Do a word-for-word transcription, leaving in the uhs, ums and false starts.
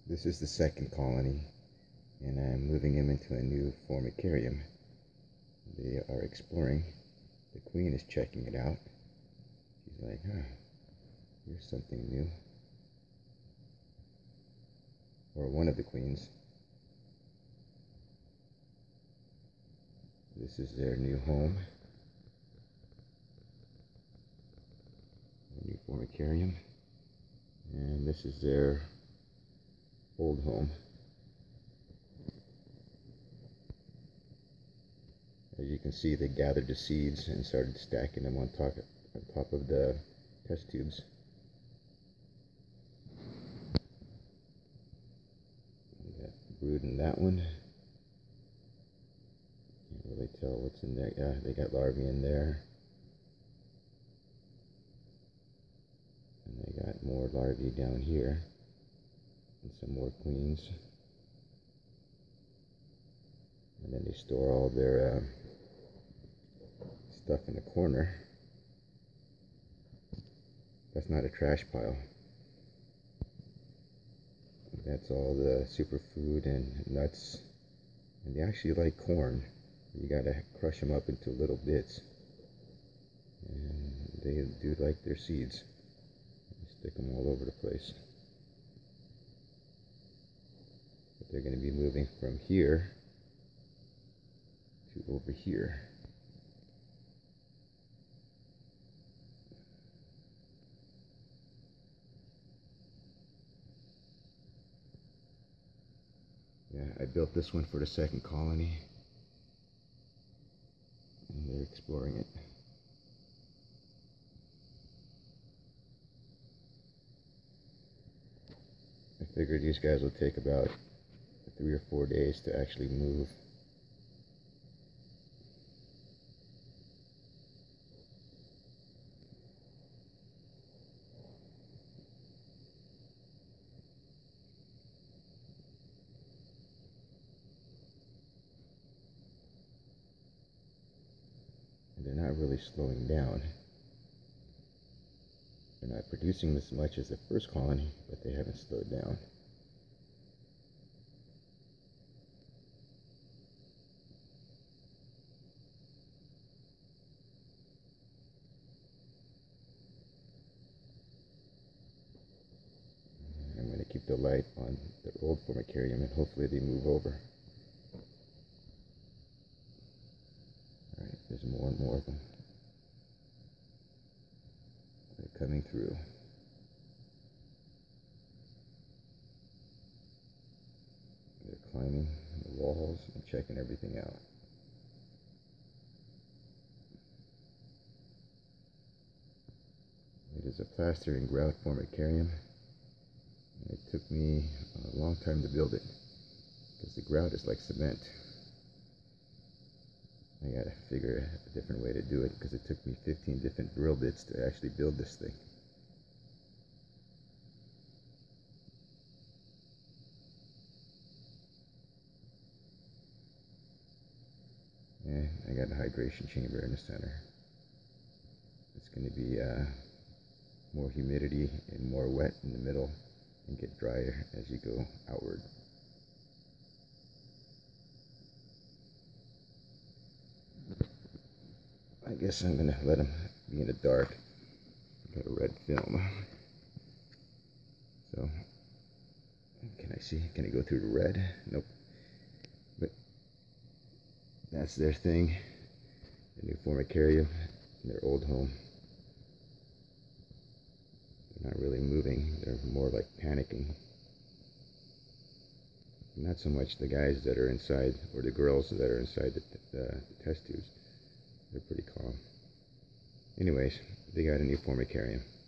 This is the second colony, and I'm moving them into a new formicarium. They are exploring. The queen is checking it out. She's like, huh, here's something new. Or one of the queens. This is their new home. A new formicarium. And this is their old home. As you can see, they gathered the seeds and started stacking them on top of, on top of the test tubes. We got brood in that one. Can't really tell what's in there. Yeah, they got larvae in there. And they got more larvae down here. And some more queens. And then they store all their uh, stuff in the corner. That's not a trash pile. That's all the superfood and nuts. And they actually like corn. You gotta crush them up into little bits. And they do like their seeds. They stick them all over the place. But they're going to be moving from here to over here. Yeah, I built this one for the second colony. And they're exploring it. I figured these guys will take about three or four days to actually move. And they're not really slowing down. They're not producing as much as the first colony, but they haven't slowed down. I'm going to keep the light on the old formicarium and hopefully they move over. Alright, there's more and more of them. They're coming through. They're climbing the walls and checking everything out. It is a plaster and grout formicarium. It took me a long time to build it because the grout is like cement. I gotta figure a different way to do it because it took me fifteen different drill bits to actually build this thing. And I got a hydration chamber in the center. It's going to be uh, more humidity and more wet in the middle and get drier as you go outward. I guess I'm going to let them be in the dark. Got a red film. So, can I see? Can I go through the red? Nope. But that's their thing. The new formicarium in their old home. They're not really moving. They're more like panicking. Not so much the guys that are inside or the girls that are inside the, the, the test tubes. They're pretty calm. Anyways, they got a new formicarium.